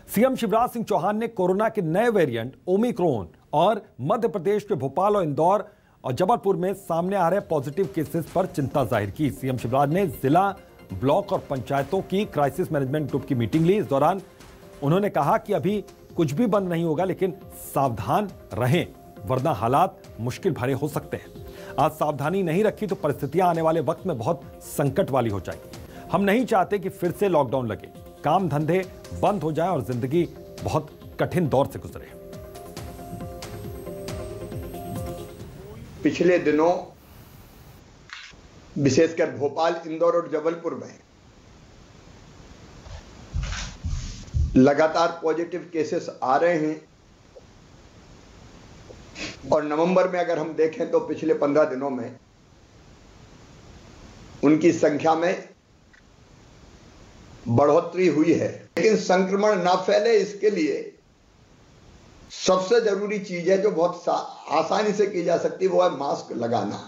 CM Shivraj Singh Chauhan ने corona के नए वेरिएंट ओमिक्रॉन और मध्य प्रदेश के भोपाल और इंदौर और जबलपुर में सामने आ रहे पॉजिटिव केसेस पर चिंता जाहिर की। सीएम शिवराज ने जिला, ब्लॉक और पंचायतों की क्राइसिस मैनेजमेंट ग्रुप की मीटिंग ली। इस दौरान उन्होंने कहा कि अभी कुछ भी बंद नहीं होगा, लेकिन सावधान रहें वरना हालात मुश्किल भरे हो सकते हैं। आज सावधानी नहीं रखी तो परिस्थितियां आने वाले वक्त में बहुत संकट वाली हो जाएगी। हम नहीं चाहते कि फिर से लॉकडाउन लगे, काम धंधे बंद हो जाएं और जिंदगी बहुत कठिन दौर से गुजरे। पिछले दिनों विशेषकर भोपाल, इंदौर और जबलपुर में लगातार पॉजिटिव केसेस आ रहे हैं और नवंबर में अगर हम देखें तो पिछले 15 दिनों में उनकी संख्या में बढ़ोतरी हुई है। लेकिन संक्रमण ना फैले इसके लिए सबसे जरूरी चीज है जो बहुत आसानी से की जा सकती है, वो है मास्क लगाना।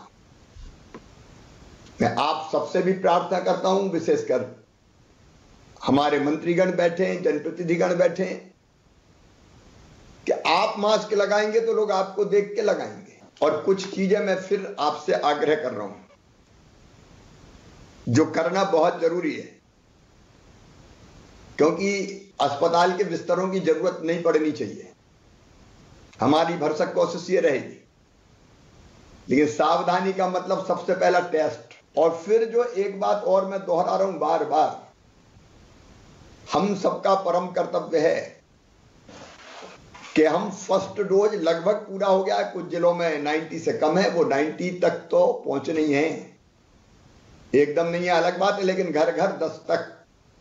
मैं आप सबसे भी प्रार्थना करता हूं, विशेषकर हमारे मंत्रीगण बैठे हैं, जनप्रतिनिधिगण बैठे हैं, कि आप मास्क लगाएंगे तो लोग आपको देख के लगाएंगे। और कुछ चीजें मैं फिर आपसे आग्रह कर रहा हूं जो करना बहुत जरूरी है, क्योंकि अस्पताल के बिस्तरों की जरूरत नहीं पड़नी चाहिए। हमारी भरसक कोशिश ये रहेगी, लेकिन सावधानी का मतलब सबसे पहला टेस्ट। और फिर जो एक बात और मैं दोहरा रहा हूं बार बार, हम सबका परम कर्तव्य है कि हम फर्स्ट डोज लगभग पूरा हो गया है। कुछ जिलों में 90 से कम है, वो 90 तक तो पहुंच नहीं है, एकदम नहीं है अलग बात है, लेकिन घर घर 10 तक।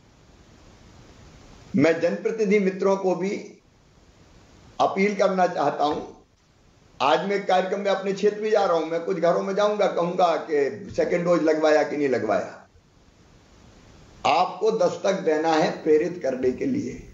मैं जनप्रतिनिधि मित्रों को भी अपील करना चाहता हूं। आज मैं कार्यक्रम में अपने क्षेत्र में जा रहा हूं, मैं कुछ घरों में जाऊंगा, कहूंगा कि सेकेंड डोज लगवाया कि नहीं लगवाया। आपको दस्तक देना है प्रेरित करने के लिए।